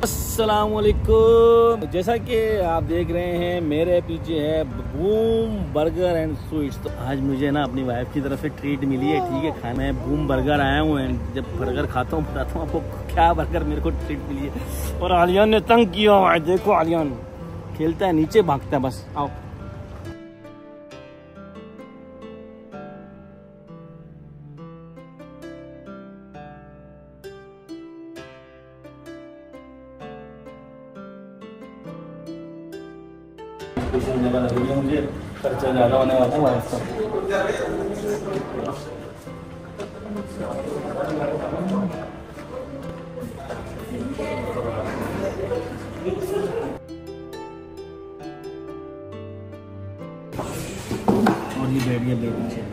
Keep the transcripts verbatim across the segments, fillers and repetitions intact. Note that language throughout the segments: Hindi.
अस्सलामुअलैकुम। जैसा कि आप देख रहे हैं मेरे पीछे है बूम बर्गर एंड स्वीट्स। तो आज मुझे ना अपनी वाइफ की तरफ से ट्रीट मिली है, ठीक है। खाना है बूम बर्गर आया हूँ एंड जब बर्गर खाता हूँ बताता हूँ आपको क्या बर्गर मेरे को ट्रीट मिली है। और आलियान ने तंग किया हुआ है, देखो आलियान खेलता है नीचे भागता है, बस आओ। होने वाला है मुझे खर्चा ज़्यादा होने वाला है वाइफ का। और ये बैठ गया बेबी से।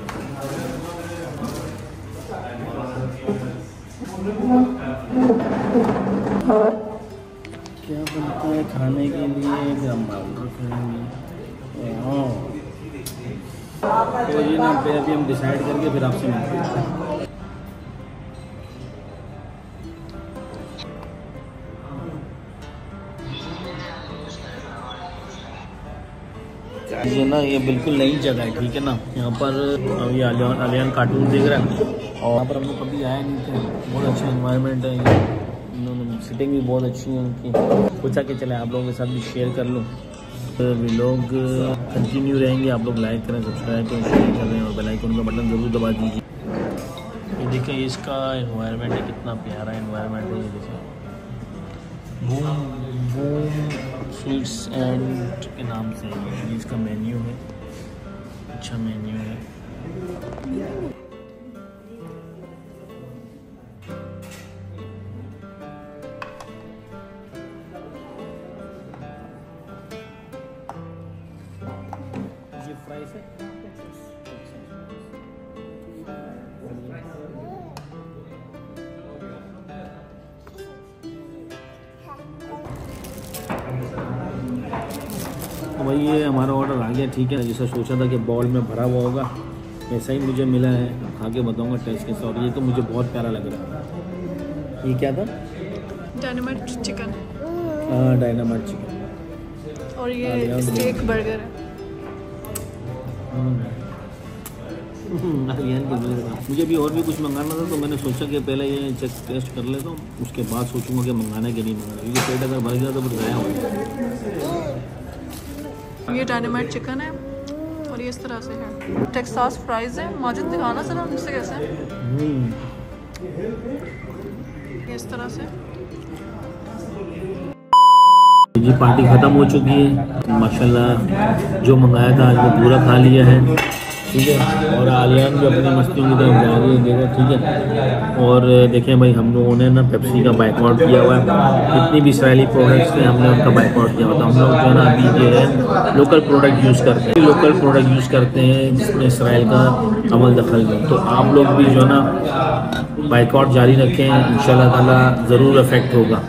क्या बनता है खाने के लिए हम ऑर्डर करेंगे। तो ये ना पे अभी हम डिसाइड करके फिर आपसे मिलते हैं। ये ना ये बिल्कुल नई जगह है, ठीक है ना। यहाँ पर अभी आलियान आलियान कार्टून देख रहा है और यहाँ पर हम लोग कभी आए नहीं थे। बहुत अच्छा एनवायरनमेंट है, इन्होंने सिटिंग भी बहुत अच्छी है उनकी। सोचा कि चले आप लोगों के साथ भी शेयर कर लूँ। व्लॉग कंटिन्यू रहेंगे, आप लोग लाइक करें, सब्सक्राइब करें, शेयर करें और बेल आइकन का बटन ज़रूर दबा दीजिए। ये देखिए इसका एनवायरनमेंट है, कितना प्यारा एनवायरनमेंट है। ये देखिए बूम बूम स्वीट्स एंड के नाम से ये इसका मेन्यू है, अच्छा मेन्यू है। ये फ्राइज है, तो भाई ये हमारा ऑर्डर आ गया, ठीक है। जैसा सोचा था कि बॉल में भरा हुआ होगा वैसा ही मुझे मिला है। खा के बताऊंगा टेस्ट कैसा। और ये तो मुझे बहुत प्यारा लग रहा है। ये क्या था? Dynamite chicken. हाँ डायनामाइट चिकन। और ये स्टेक बर्गर है। मुझे भी और भी कुछ मंगाना था तो मैंने सोचा कि पहले ये चेक टेस्ट कर लेता हूँ, उसके बाद सोचूंगा कि मंगाना है कि नहीं मंगाना, क्योंकि पेट अगर भर गया तो फिर गया होगा। ये डायनामाइट चिकन है और ये इस तरह से है। टेक्सास फ्राइज है। माजिद दिखाना सर मुझसे कैसे है। ये इस तरह से। जी पार्टी ख़त्म हो चुकी है माशाल्लाह। जो मंगाया था आज वो पूरा खा लिया है, ठीक है। और आलियान भी अपनी मस्तियों की तरफ जा रही है, देखो, ठीक है। और देखें भाई हम लोगों ने ना पेप्सी का बाइकआउट किया हुआ है। जितनी भी इसराइली प्रोडक्ट्स थे हमने उनका बाइकआउट किया हुआ था। हम लोग जो है ना अभी जो है लोकल प्रोडक्ट यूज़ करते हैं, लोकल प्रोडक्ट यूज़ करते हैं जिसमें इसराइल का अमल दखल नहीं। तो आप लोग भी जो है ना बाइकआउट जारी रखें, इंशाल्लाह ताला ज़रूर इफेक्ट होगा।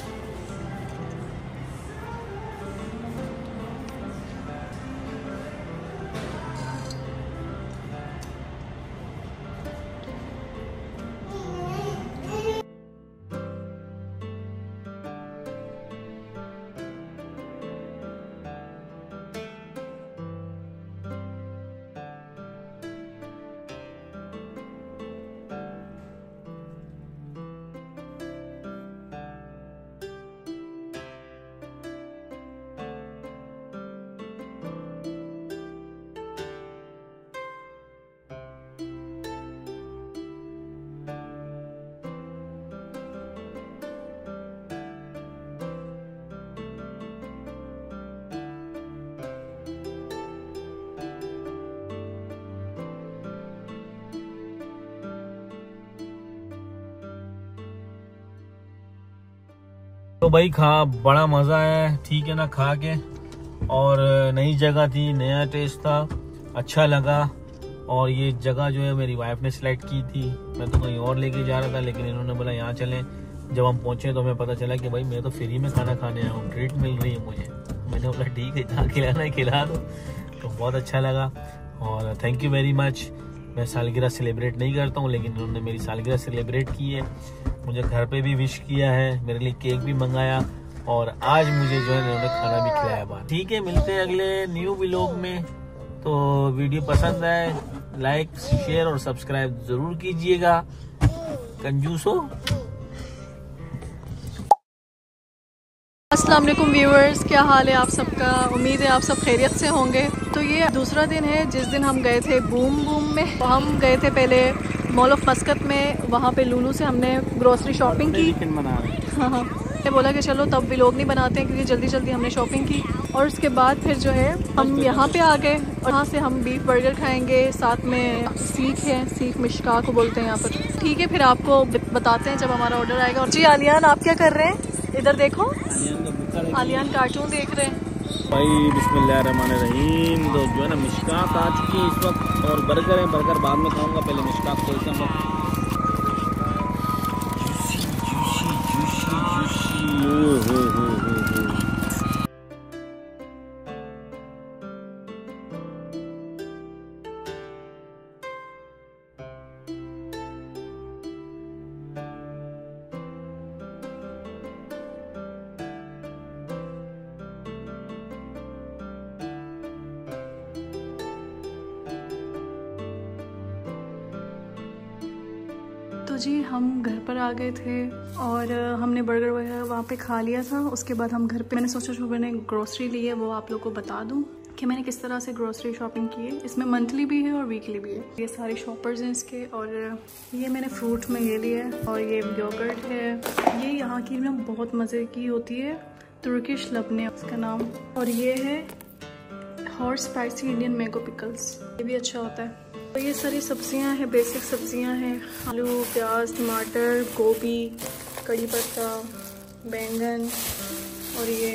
तो भाई खा बड़ा मज़ा आया, ठीक है ना, खा के। और नई जगह थी, नया टेस्ट था, अच्छा लगा। और ये जगह जो है मेरी वाइफ ने सिलेक्ट की थी। मैं तो कहीं और लेके जा रहा था लेकिन इन्होंने बोला यहाँ चलें। जब हम पहुँचे तो हमें पता चला कि भाई मैं तो फ्री में खाना खाने आया हूँ, ट्रीट मिल रही है मुझे। मैंने बोला ठीक है, जहाँ खिलाना है खिला दो। तो बहुत अच्छा लगा और थैंक यू वेरी मच। मैं सालगिरह सेलिब्रेट नहीं करता हूँ लेकिन उन्होंने मेरी सालगिरह सेलिब्रेट की है मुझे घर पे भी विश किया है, मेरे लिए केक भी मंगाया और आज मुझे जो है उन्होंने खाना भी खिलाया बाहर। ठीक है, मिलते हैं अगले न्यू व्लॉग में। तो वीडियो पसंद आए लाइक शेयर और सब्सक्राइब जरूर कीजिएगा। कंजूसो। अस्सलाम वालेकुम व्यूअर्स, क्या हाल है आप सबका। उम्मीद है आप सब खैरियत से होंगे। तो ये दूसरा दिन है जिस दिन हम गए थे बूम बूम में। तो हम गए थे पहले मॉल ऑफ मस्कत में, वहाँ पे लूलू से हमने ग्रोसरी शॉपिंग की। हाँ हाँ, मैंने बोला कि चलो तब व्लॉग नहीं बनाते हैं क्योंकि जल्दी जल्दी हमने शॉपिंग की। और उसके बाद फिर जो है हम यहाँ पे आ गए और यहाँ से हम बीफ बर्गर खाएंगे, साथ में सीख है, सीख मिशका को बोलते हैं यहाँ पर। ठीक है, फिर आपको बताते हैं जब हमारा ऑर्डर आएगा। और जी आलियान, आप क्या कर रहे हैं? इधर देखो, आलियान कार्टून देख रहे हैं भाई। बिस्मिल्लाहिर्रहमानिर्रहीम। तो जो है ना मिशकात आ चुकी है इस वक्त और बर्गर है। बर्गर बाद में खाऊंगा, पहले मिशकात खोलते हैं। तो जी हम घर पर आ गए थे और हमने बर्गर वगैरह वहाँ पे खा लिया था। उसके बाद हम घर पे, मैंने सोचा जो मैंने ग्रोसरी ली है वो आप लोग को बता दूँ कि मैंने किस तरह से ग्रोसरी शॉपिंग की है। इसमें मंथली भी है और वीकली भी है। ये सारे शॉपर्स हैं इसके। और ये मैंने फ्रूट में ये लिया है और ये योगर्ट है। ये यहाँ की ना बहुत मज़े की होती है, तुर्किश लबने उसका नाम। और ये है hot spicy Indian mango pickles, ये भी अच्छा होता है। तो ये सारी सब्जियां हैं, बेसिक सब्जियां हैं। आलू, प्याज, टमाटर, गोभी, कड़ी पत्ता, बैंगन और ये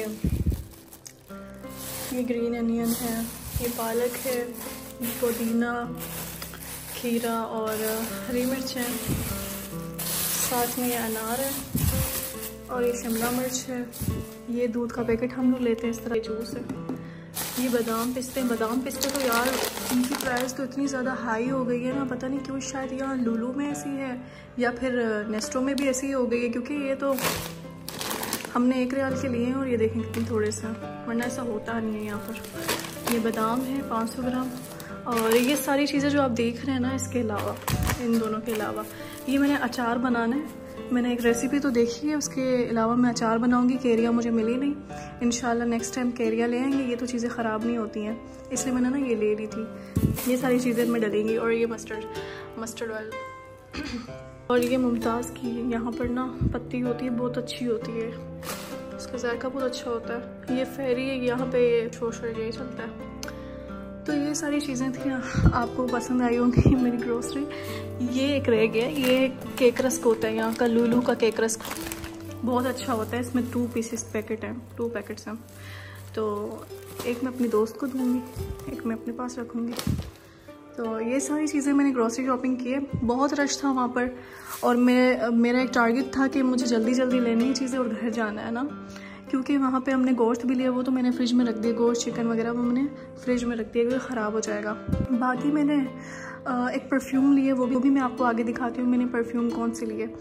ये ग्रीन अनियन है, ये पालक है, पुदीना, खीरा और हरी मिर्च है। साथ में ये अनार है और ये शिमला मिर्च है। ये दूध का पैकेट हम लोग लेते हैं इस तरह। जूस है। ये बादाम पिस्ते बादाम पिस्ते तो यार इनकी प्राइस तो इतनी ज़्यादा हाई हो गई है ना, पता नहीं क्यों। शायद यहाँ लुलू में ऐसी है या फिर नेस्टो में भी ऐसी हो गई है, क्योंकि ये तो हमने एक रियाल के लिए हैं और ये देखें कितनी थोड़े सा, वरना ऐसा होता नहीं है यहाँ पर। ये बादाम है पाँच सौ ग्राम। और ये सारी चीज़ें जो आप देख रहे हैं ना, इसके अलावा, इन दोनों के अलावा, ये मैंने अचार बनाना है। मैंने एक रेसिपी तो देखी है, उसके अलावा मैं अचार बनाऊंगी। केरिया मुझे मिली नहीं, इंशाल्लाह नेक्स्ट टाइम केरिया ले आएंगे। ये तो चीज़ें ख़राब नहीं होती हैं, इसलिए मैंने ना ये ले ली थी। ये सारी चीज़ें मैं डलेंगी। और ये मस्टर्ड मस्टर्ड ऑयल और ये मुमताज़ की यहाँ पर ना पत्ती होती है, बहुत अच्छी होती है, इसका जायका बहुत अच्छा होता है। ये फेरी यहाँ पे शोर यही चलता है। तो ये सारी चीज़ें थी, आपको पसंद आई होंगी मेरी ग्रोसरी। ये एक रह गया, ये केक रस्क होता है यहाँ का, लूलू का केक रस्क बहुत अच्छा होता है। इसमें टू पीसेस पैकेट हैं, टू पैकेट्स हैं। तो एक मैं अपनी दोस्त को दूँगी, एक मैं अपने पास रखूँगी। तो ये सारी चीज़ें मैंने ग्रोसरी शॉपिंग की है। बहुत रश था वहाँ पर और मैं मेरा एक टारगेट था कि मुझे जल्दी जल्दी लेनी है चीज़ें और घर जाना है ना, क्योंकि वहाँ पे हमने गोश्त भी लिया, वो तो मैंने फ्रिज में रख दिया। गोश्त चिकन वगैरह वो मैंने फ्रिज में रख दिया क्योंकि ख़राब हो जाएगा। बाकी मैंने एक परफ्यूम लिए, वो भी वो भी मैं आपको आगे दिखाती हूँ मैंने परफ्यूम कौन सी लिए।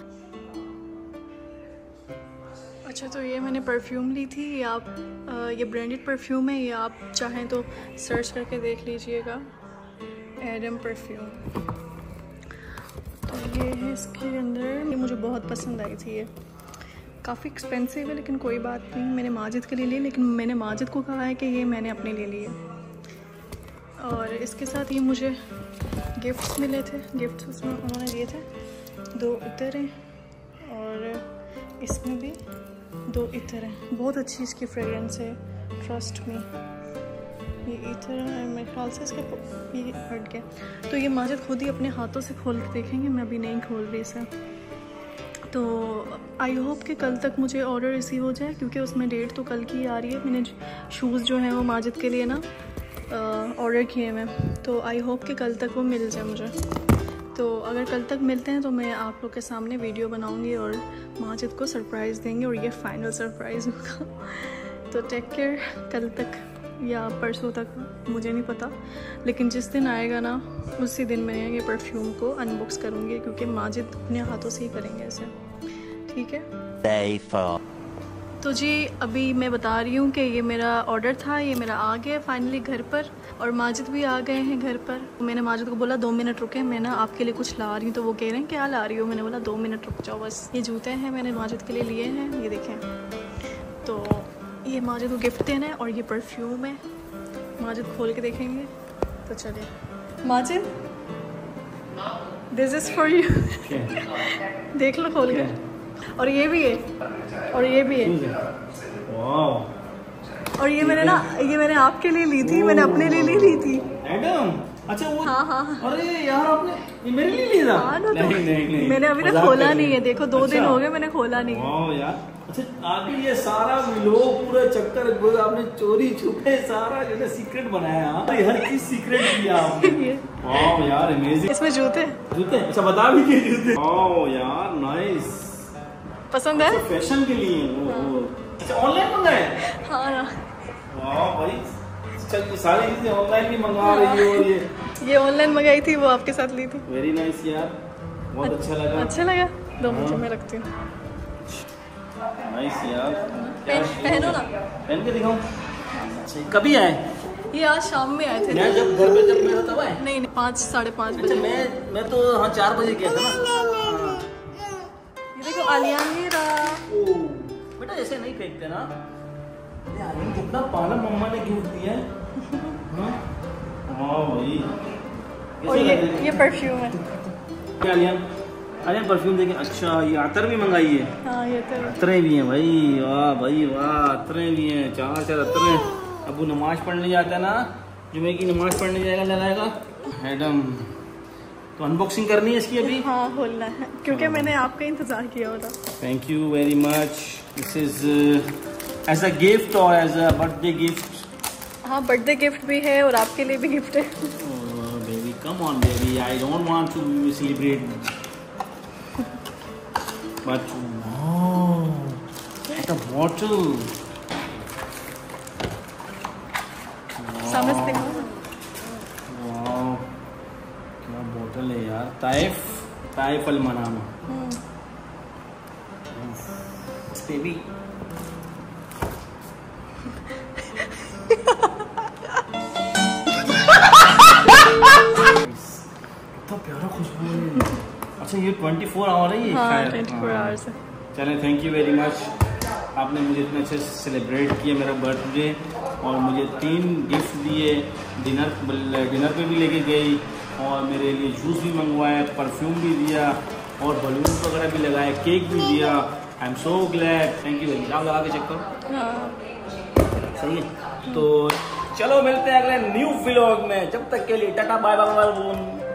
अच्छा, तो ये मैंने परफ्यूम ली थी। ये आप ये ब्रांडेड परफ्यूम है, ये आप चाहें तो सर्च करके देख लीजिएगा, एडम परफ्यूम। तो ये है इसके अंदर, ये मुझे बहुत पसंद आई थी। ये काफ़ी एक्सपेंसिव है लेकिन कोई बात नहीं, मैंने माजिद के लिए ली, लेकिन मैंने माजिद को कहा है कि ये मैंने अपने लिए लिए। और इसके साथ ये मुझे गिफ्ट्स मिले थे, गिफ्ट्स उसमें उन्होंने दिए थे। दो इतर हैं और इसमें भी दो इतर हैं। बहुत अच्छी इसकी फ्रेगरेंस है, ट्रस्ट मी। ये इतर है, मेरे ख्याल से इसका ये हट गया। तो ये माजिद खुद ही अपने हाथों से खोल के देखेंगे, मैं अभी नहीं खोल रही इसे। तो आई होप कि कल तक मुझे ऑर्डर रिसीव हो जाए, क्योंकि उसमें डेट तो कल की आ रही है। मैंने शूज़ जो हैं वो माजिद के लिए ना ऑर्डर किए मैं, तो आई होप कि कल तक वो मिल जाए मुझे। तो अगर कल तक मिलते हैं तो मैं आप लोग के सामने वीडियो बनाऊंगी और माजिद को सरप्राइज़ देंगे और ये फाइनल सरप्राइज़ होगा। तो टेक केयर, कल तक या परसों तक, मुझे नहीं पता, लेकिन जिस दिन आएगा ना उसी दिन मैं ये परफ्यूम को अनबॉक्स करूँगी, क्योंकि माजिद अपने हाथों से ही करेंगे ऐसे, ठीक है। तो जी अभी मैं बता रही हूँ कि ये मेरा ऑर्डर था, ये मेरा आ गया फाइनली घर पर, और माजिद भी आ गए हैं घर पर। मैंने माजिद को बोला दो मिनट रुके, मैं ना आपके लिए कुछ ला रही हूँ, तो वो कह रहे हैं क्या ला रही हो, मैंने बोला दो मिनट रुक जाओ बस। ये जूते हैं मैंने माजिद के लिए लिए हैं, ये देखें, तो ये माजिद को गिफ्ट देना है, और ये परफ्यूम है, माजिद खोल के देखेंगे। तो चलिए Majid, this is for you, देख लो खोल के। और ये भी है, और ये भी है, और ये मैंने ना ये मैंने आपके लिए ली थी, मैंने अपने लिए ली थी एडम। अच्छा वो, हाँ हाँ, अरे यार आपने ये मेरे लिए लिया था? हाँ, तो नहीं, नहीं, नहीं, मैंने अभी तक खोला नहीं है, देखो दो दिन हो गए मैंने खोला नहीं है यार। अच्छा आगे ये सारा लोग पूरा चक्कर पूरा आपने चोरी छुपे सारा जो है सीक्रेट बनाया, हर चीज सीक्रेट किया आपने। वाह यार अमेजिंग। इसमें जूते जूते अच्छा बता भी दिए जूते। वाह यार नाइस, पसंद है, फैशन के लिए। अच्छा ऑनलाइन मंगाए? हाँ ना। वाह भाई, चल सारी चीजें ऑनलाइन भी मंगवा रही हो। ये ये ऑनलाइन मंगाई थी, वो आपके साथ ली थी। वेरी नाइस यार, बहुत अच्छा लगा। अच्छा लगा, दो मिनट में रखती हूँ। नाइस यार, पहनो ना, पहन के दिखाऊं? अच्छा कभी आए? ये आज शाम में आए थे। मैं जब घर पे जब मैं तब आए? नहीं नहीं, पाँच साढ़े पाँच अच्छा, बजे। मैं मैं तो हाँ चार बजे गया था ना। ये देखो आलियान ये रहा। ओ बेटा ऐसे नहीं फेंकते ना यार, कितना पाला मम्मा ने गिफ्ट दिया है। हाँ भाई, और ये ये परफ्यूम है। क्या आलियान? आलियान परफ्यूम देखें। अच्छा ये अतर भी मंगाई है? हाँ ये तो अतरे भी हैं भाई, वाह भाई वाह, अतरे भी हैं, चार चार अतरे। अब वो नमाज पढ़ने जाता है ना, जुमे की नमाज पढ़ने जाएगा लगाएगा मैडम। तो अनबॉक्सिंग करनी है इसकी अभी? हाँ खोलना है, क्योंकि मैंने आपका इंतजार किया होता। Thank you very much. This is as a gift और एज अ बर्थडे गिफ्ट। हाँ बर्थडे गिफ्ट भी है और आपके लिए भी गिफ्ट है। Baby come on baby, I don't want to celebrate but a bottle. समझते हो? वाह क्या बोतल है यार, Taif Taif Al Manama baby. कितना प्यारा खुशबू है। अच्छा ये ट्वेंटी फोर आवर है ये? हाँ ट्वेंटी फोर आवर्स है। चलें थैंक यू वेरी मच, आपने मुझे इतने अच्छे से सेलिब्रेट किया मेरा बर्थडे, और मुझे तीन गिफ्ट दिए, डिनर डिनर पे भी लेके गई, और मेरे लिए जूस भी मंगवाया, परफ्यूम भी दिया, और बलून वगैरह भी लगाए, केक भी दिया। I am so glad, thank you very much. आप लगा के चेक करो। हाँ। सही है, तो चलो मिलते हैं अगले न्यू व्लॉग में, जब तक के लिए टाटा बाय बाय।